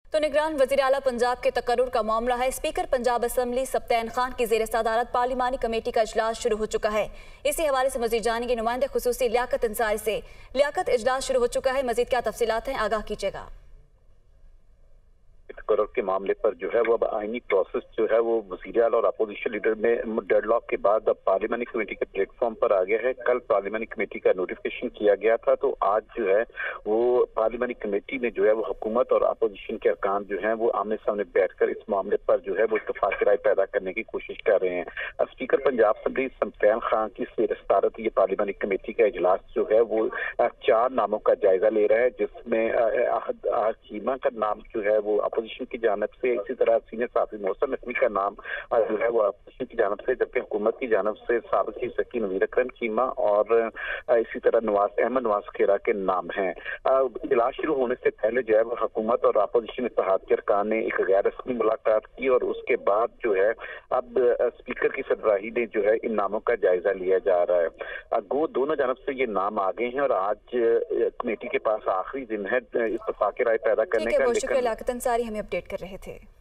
तो निगरान वज़ीर आला पंजाब के तकर्रुर का मामला है। स्पीकर पंजाब असम्बली सब्तैन खान की ज़ेर सदारत पार्लिमानी कमेटी का इजलास शुरू हो चुका है। इसी हवाले से मज़ीद जानेंगे नुमाइंदे खुसूसी लियाकत अंसारी से। लियाकत, इजलास शुरू हो चुका है, मज़ीद क्या तफसीलात हैं, आगाह कीजिएगा। तकर्रुर के मामले पर जो है वो अब आईनी प्रोसेस जो है वो वज़ीर आला और अपोजिशन लीडर में डेडलॉक के बाद अब पार्लिमानी कमेटी के प्लेटफॉर्म पर आ गया है। कल पार्लिमानी कमेटी का नोटिफिकेशन किया गया था, तो आज जो है वो पार्लिमानी कमेटी में जो है वो हुकूमत और अपोजिशन के अरकान जो हैं वो आमने सामने बैठकर इस मामले पर जो है वो इत्तेफाक राय पैदा करने की कोशिश कर रहे हैं। स्पीकर पंजाब असम्बली सब्तैन खान की ज़ेर सदारत ये पार्लिमानी कमेटी का इजलास जो है वो 4 नामों का जायजा ले रहा है, जिसमें आहद चीमा का नाम जो है वो अपोजिशन की जानब से, इसी तरह सीनियर साफी मोहसिन नकवी का नाम जो है वो अपोजिशन की जानब से, जबकि हुकूमत की जानब से साबिक चीफ सेक्रेटरी नवीर अकरम चीमा और इसी तरह अहमद नवाज खेरा के नाम हैं। इजलास शुरू होने से पहले जो है वो हुकूमत और अपोजिशन इत्तेहाद के अरकान ने एक गैर रस्मी मुलाकात की और उसके बाद जो है अब स्पीकर की सरबराही ने जो है इन नामों का जायजा लिया जा रहा है। गो दोनों जानब से ये नाम आ गए हैं और आज कमेटी के पास आखिरी दिन है इत्तेफाक राय पैदा करने का। बहुत शुक्रिया लियाकत अंसारी, हमें अपडेट कर रहे थे।